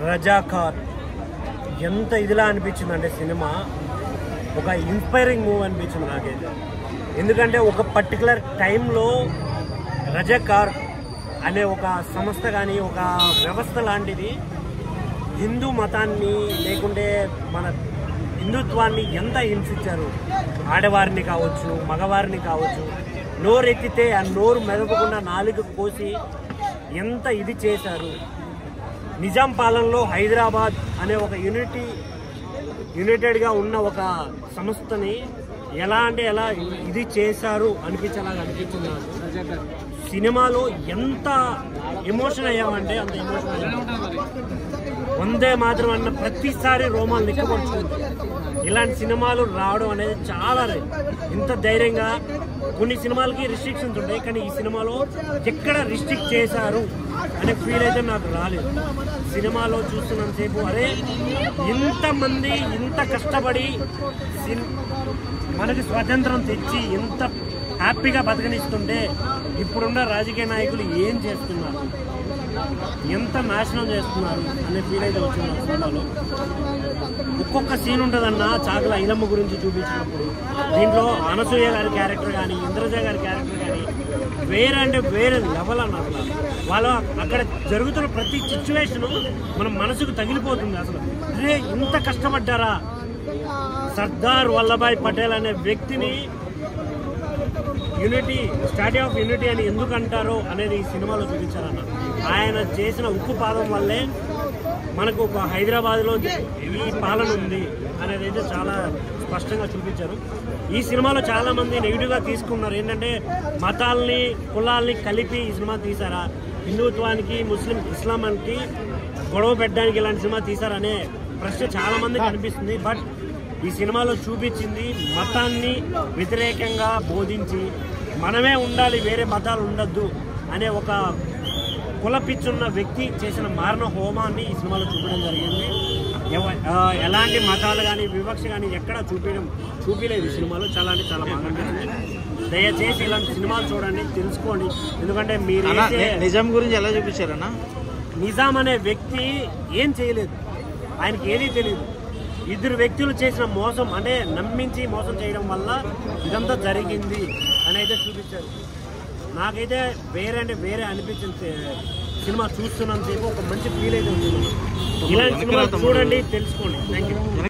రజాకార్ ఎంత ఇదిలా అనిపించిందంటే సినిమా ఒక ఇన్స్పైరింగ్ మూవ్ అనిపించింది నాకైతే. ఎందుకంటే ఒక పర్టికులర్ టైంలో రజాకార్ అనే ఒక సంస్థ కానీ ఒక వ్యవస్థ లాంటిది హిందూ మతాన్ని లేకుంటే మన హిందుత్వాన్ని ఎంత హింసించారు. ఆడవారిని కావచ్చు, మగవారిని కావచ్చు, నోరెత్తితే ఆ నోరు మెదపకుండా నాలుక కోసి ఎంత ఇది చేశారు. నిజాం పాలనలో హైదరాబాద్ అనే ఒక యునైటెడ్గా ఉన్న ఒక సంస్థని ఎలా ఇది చేశారు అనిపించేలాగా అనిపించింది నాకు. సినిమాలో ఎంత ఎమోషన్ అయ్యామంటే అంత ఎమోషన్ అయ్యాము. వందే మాత్రం అన్న ప్రతిసారి రోమాలు నిక్కబడుతుంది. ఇలాంటి సినిమాలు రావడం అనేది చాలా ఇంత ధైర్యంగా. కొన్ని సినిమాలకి రిస్ట్రిక్షన్స్ ఉంటాయి, కానీ ఈ సినిమాలో ఎక్కడ రిస్ట్రిక్ట్ చేశారు అనే ఫీల్ అయితే నాకు రాలేదు. సినిమాలో చూస్తున్నంతసేపు అరే ఇంతమంది ఇంత కష్టపడి మనకి స్వాతంత్రం తెచ్చి ఇంత హ్యాపీగా బతకనిస్తుంటే ఇప్పుడున్న రాజకీయ నాయకులు ఏం చేస్తున్నారు, ఎంత నాశనం చేస్తున్నారు అనే ఫీల్ అయితే వచ్చింది సినిమాలో. ఒక్కొక్క సీన్ ఉంటుందన్న చాకల ఐలమ్మ గురించి చూపించినప్పుడు దీంట్లో అనసూయ గారి క్యారెక్టర్ కానీ ఇంద్రజ గారి క్యారెక్టర్ కానీ వేరే లెవెల్ అన్న. అసలు వాళ్ళ అక్కడ జరుగుతున్న ప్రతి సిచ్యువేషను మన మనసుకు తగిలిపోతుంది. అసలు అరే ఇంత కష్టపడ్డారా. సర్దార్ వల్లభాయ్ పటేల్ అనే వ్యక్తిని యూనిటీ, స్టాట్యూ ఆఫ్ యూనిటీ అని ఎందుకు అంటారో అనేది ఈ సినిమాలో చూపించారన్న. ఆయన చేసిన ఉక్కు పాదం వల్లే మనకు ఒక హైదరాబాద్లో ఈ పాలన ఉంది అనేది అయితే చాలా స్పష్టంగా చూపించారు. ఈ సినిమాలో చాలామంది నెగిటివ్గా తీసుకున్నారు. ఏంటంటే మతాల్ని కులాల్ని కలిపి ఈ సినిమా తీసారా, హిందుత్వానికి ఇస్లాంకి గొడవ పెట్టడానికి ఇలాంటి సినిమా తీసారనే ప్రశ్న చాలామందికి అనిపిస్తుంది. బట్ ఈ సినిమాలో చూపించింది మతాన్ని వ్యతిరేకంగా బోధించి మనమే ఉండాలి, వేరే మతాలు ఉండద్దు అనే ఒక కులపిచ్చున్న వ్యక్తి చేసిన మారణ హోమాన్ని ఈ సినిమాలో చూపించడం జరిగింది. ఎలాంటి మతాలు కానీ వివక్ష కానీ ఎక్కడ చూపించలేదు ఈ సినిమాలో. చాలా అంటే చాలా బాగా అనిపించింది. దయచేసి ఇలాంటి సినిమాలు చూడండి, తెలుసుకోండి. ఎందుకంటే మీరు నిజాం గురించి ఎలా చూపించారన్నా? నిజాం అనే వ్యక్తి ఏం చేయలేదు, ఆయనకి ఏదీ తెలియదు. ఇద్దరు వ్యక్తులు చేసిన మోసం అంటే నమ్మించి మోసం చేయడం వల్ల ఇదంతా జరిగింది అని అయితే చూపించారు. నాకైతే వేరే అనిపించింది. సినిమా చూస్తున్నంతసేపు ఒక మంచి ఫీల్ అయితే ఉంది. ఇలాంటి సినిమా చూడండి, తెలుసుకోండి. Thank you.